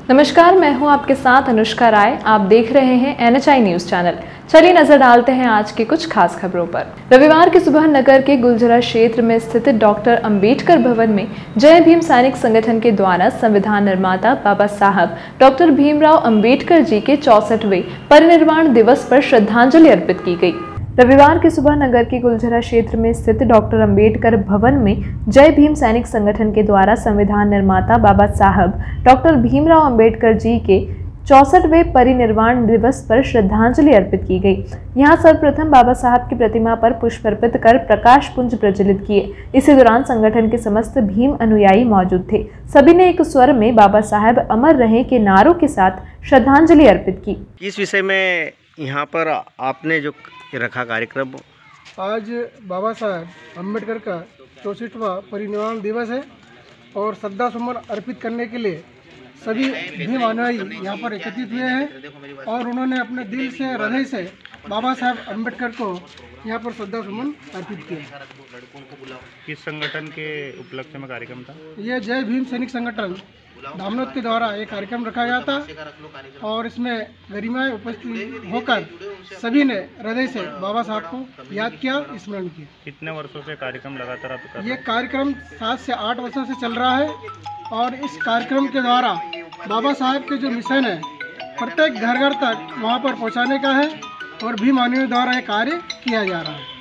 नमस्कार, मैं हूं आपके साथ अनुष्का राय। आप देख रहे हैं NHI न्यूज चैनल। चलिए नजर डालते हैं आज की कुछ खास खबरों पर। रविवार की सुबह नगर के गुलजरा क्षेत्र में स्थित डॉक्टर अंबेडकर भवन में जय भीम सैनिक संगठन के द्वारा संविधान निर्माता बाबा साहब डॉक्टर भीमराव अंबेडकर जी के 64वें परिनिर्वाण दिवस पर श्रद्धांजलि अर्पित की गई। रविवार की सुबह नगर के गुलजरा क्षेत्र में स्थित डॉक्टर अंबेडकर भवन में जय भीम सैनिक संगठन के द्वारा संविधान निर्माता बाबा साहब डॉक्टर भीमराव अंबेडकर जी के 64वें परिनिर्वाण दिवस पर श्रद्धांजलि अर्पित की गई। यहां सर्वप्रथम बाबा साहब की प्रतिमा पर पुष्प अर्पित कर प्रकाश पुंज प्रज्वलित किए। इसी दौरान संगठन के समस्त भीम अनुयायी मौजूद थे। सभी ने एक स्वर में बाबा साहब अमर रहे के नारों के साथ श्रद्धांजलि अर्पित की। इस विषय में यहाँ पर आपने जो रखा कार्यक्रम, आज बाबा साहब अम्बेडकर का 64वां परिनिर्वाण दिवस है और श्रद्धा सुमन अर्पित करने के लिए सभी भीम अनुयायी यहाँ पर एकत्रित हुए हैं और उन्होंने अपने दिल से, हृदय से बाबा साहब अम्बेडकर को यहाँ पर श्रद्धा सुमन अर्पित किया। किस संगठन के उपलक्ष्य में कार्यक्रम था? ये जय भीम सैनिक संगठन धामनोद के द्वारा एक कार्यक्रम रखा गया था और इसमें गरिमाएं उपस्थित होकर सभी ने हृदय से बाबा साहब को याद किया, स्मरण किया। कितने वर्षों से कार्यक्रम लगातार आप कर रहे हैं? ये कार्यक्रम 7 से 8 वर्षों से चल रहा है और इस कार्यक्रम के द्वारा बाबा साहब के जो मिशन है प्रत्येक घर घर तक वहाँ पर पहुँचाने का है और भीम अनुयायियों द्वारा ये कार्य किया जा रहा है।